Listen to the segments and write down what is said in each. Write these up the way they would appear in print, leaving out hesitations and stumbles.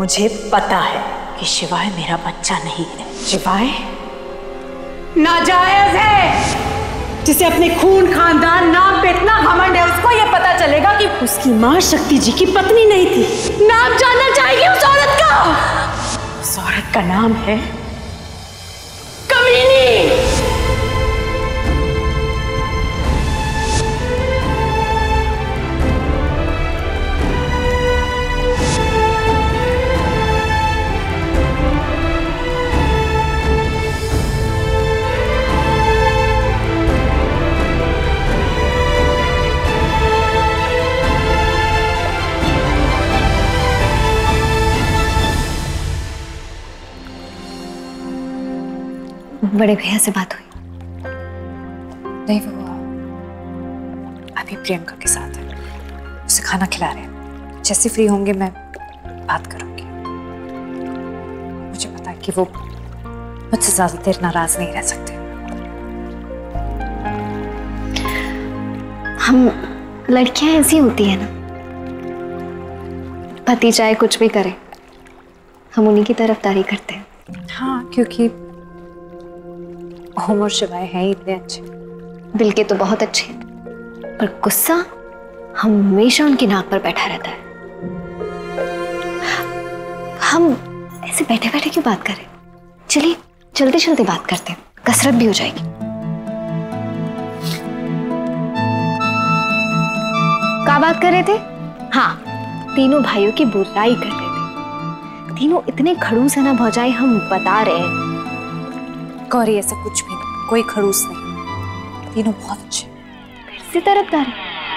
मुझे पता है कि शिवाय मेरा बच्चा नहीं है। शिवाय नाजायज है। जिसे अपने खून खानदान नाम पे इतना घमंड है, उसको ये पता चलेगा कि उसकी मां शक्ति जी की पत्नी नहीं थी। नाम जानना चाहेगी उस औरत का। उस औरत का नाम है कमीनी। बड़े भैया से बात हुई? नहीं, वो अभी प्रियंका के साथ है, उसे खाना खिला रहे हैं। जैसे फ्री होंगे मैं बात करूंगी। मुझे पता है कि वो मुझसे ज्यादा देर नाराज नहीं रह सकते। हम लड़कियां ऐसी होती है ना, पति चाहे कुछ भी करे हम उन्हीं की तरफदारी करते हैं। हाँ, क्योंकि ओम और शिवाय हैं ही इतने अच्छे। दिल के तो बहुत अच्छे हैं, पर गुस्सा हमेशा उनकी नाक पर बैठा रहता है। हम ऐसे बैठे बैठे क्यों बात करें? चलिए चलते चलते बात करते हैं, कसरत भी हो जाएगी। क्या बात कर रहे थे? हाँ, तीनों भाइयों की बुराई कर रहे थे। तीनों इतने खड़ूस है ना भौजाई, हम बता रहे हैं। गौरी, ऐसा कुछ भी नहीं, कोई खड़ूस नहीं, तीनों बहुत अच्छे। फिर से तरफदार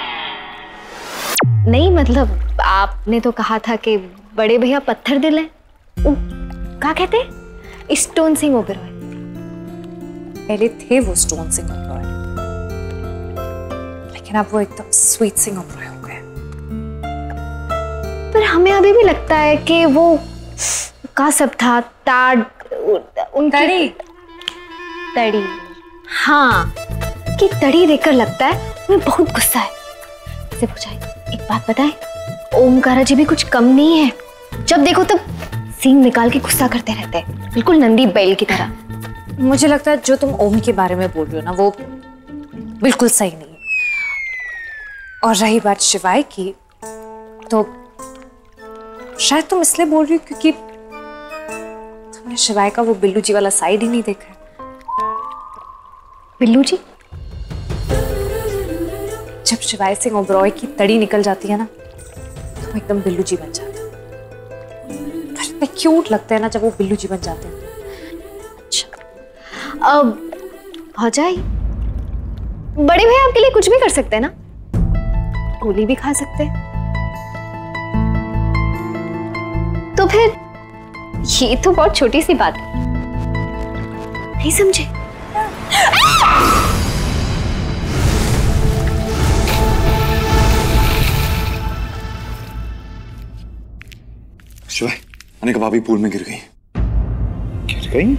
नहीं, मतलब आपने तो कहा था कि बड़े भैया पत्थर दिल है। क्या कहते? स्टोन सिंह ओबेरॉय। पहले थे वो स्टोन सिंह ओबेरॉय, लेकिन अब वो एकदम स्वीट सिंह ओबेरॉय हो गए। पर हमें अभी भी लगता है कि वो का सब था ताड़ उनकी तड़ी। हाँ, कि तड़ी देखकर लगता है उन्हें बहुत गुस्सा है। से पूछा, एक बात बताएं, ओमकारा जी भी कुछ कम नहीं है। जब देखो तब सींग निकाल के गुस्सा करते रहते हैं, बिल्कुल नंदी बैल की तरह। मुझे लगता है जो तुम ओम के बारे में बोल रहे हो ना, वो बिल्कुल सही नहीं है। और रही बात शिवाय की, तो शायद तुम इसलिए बोल रही हो क्योंकि तुमने शिवाय का वो बिल्लू जी वाला साइड ही नहीं देखा है। बिल्लू जी? जब शिवाय सिंह ओबेरॉय की तड़ी निकल जाती है ना, तो एकदम बिल्लू जी बन जाते हैं। इतने क्यूट लगते हैं ना जब वो बिल्लू जी बन जाते हैं। अच्छा, अब भौजाई, बड़े भैया आपके लिए कुछ भी कर सकते हैं ना, गोली भी खा सकते हैं। तो फिर ये तो बहुत छोटी सी बात है, नहीं समझे? शिवाय, अनिका भाभी पूल में गिर गई। गिर गई?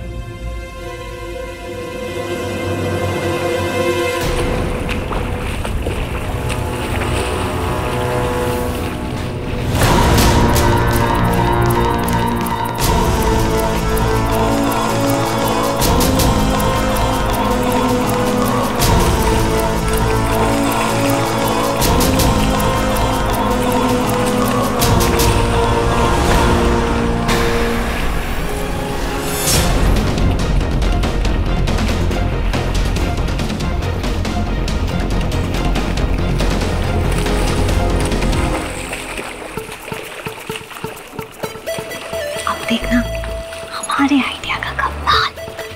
देखना हमारे आइडिया का कमाल।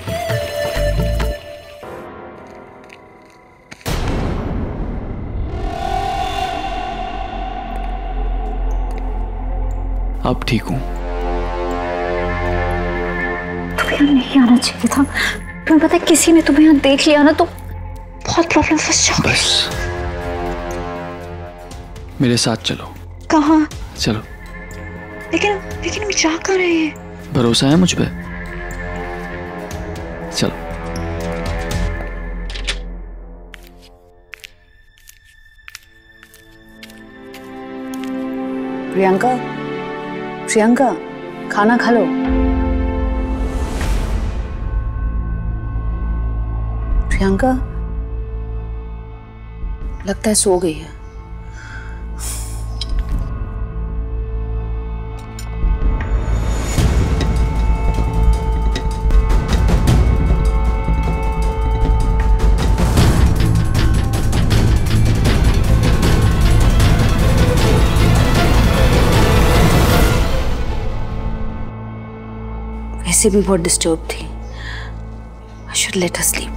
अब ठीक हूं। तुम्हें यहाँ नहीं आना चाहिए था। तुम्हें पता है किसी ने तुम्हें यहाँ देख लिया ना तो बहुत प्रॉब्लम फंस जाओगे। बस मेरे साथ चलो। कहाँ? चलो। लेकिन हम जा कहाँ रहे हैं? भरोसा है मुझ पे? चलो। प्रियंका, खाना खा लो। प्रियंका लगता है सो गई है। वैसे भी बहुत डिस्टर्ब थी। I should let her sleep.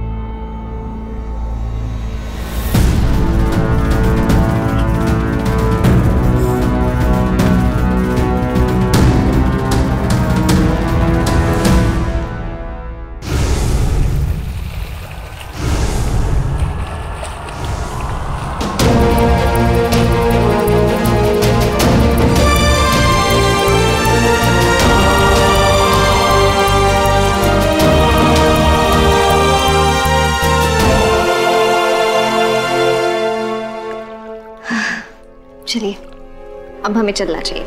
चलिए, अब हमें चलना चाहिए।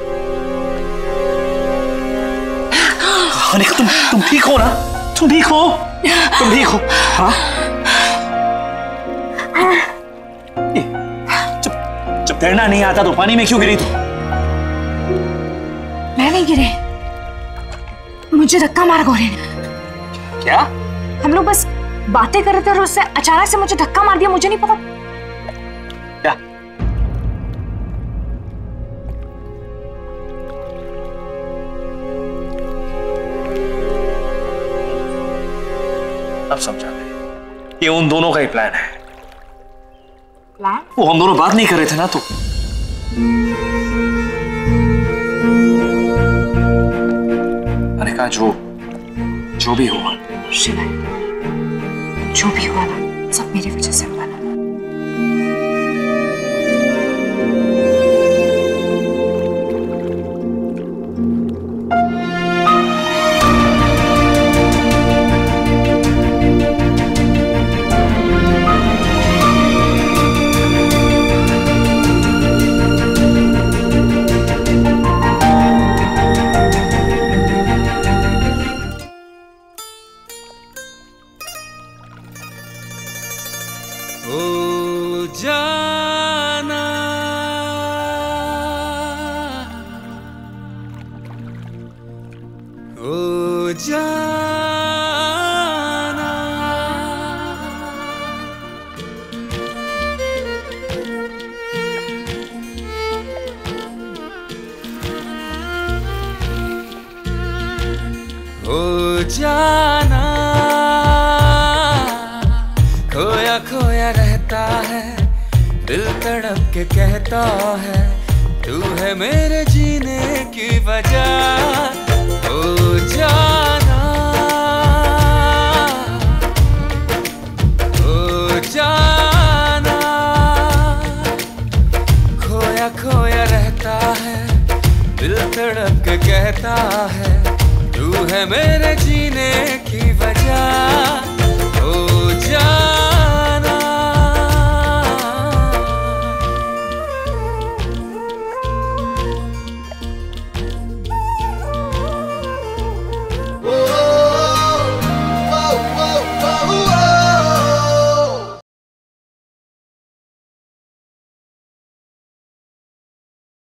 अनिका, तुम ठीक हो ना? तुम ठीक हो? तुम ठीक हो? हाँ? जब तैरना नहीं आता तो पानी में क्यों गिरी तू? मैं नहीं गिरे, मुझे धक्का मारा गौरी ने। क्या? हम लोग बस बातें कर रहे थे और उससे अचानक से मुझे धक्का मार दिया। मुझे नहीं पता क्या? अब समझा गए, ये उन दोनों का ही प्लान है। प्लान? वो हम दोनों बात नहीं कर रहे थे ना तो। अनिका, जो भी हुआ शिवाय, जो भी हुआ ना, सब मेरी वजह से हुआ ना। ओ जाना, ओ जाना, ओ जाना, खोया खोया रहता है, दिल तड़प के कहता है, तू है मेरे जीने की वजह। ओ जाना, ओ जाना, खोया खोया रहता है, दिल तड़प के कहता है, तू है मेरे जीने की वजह।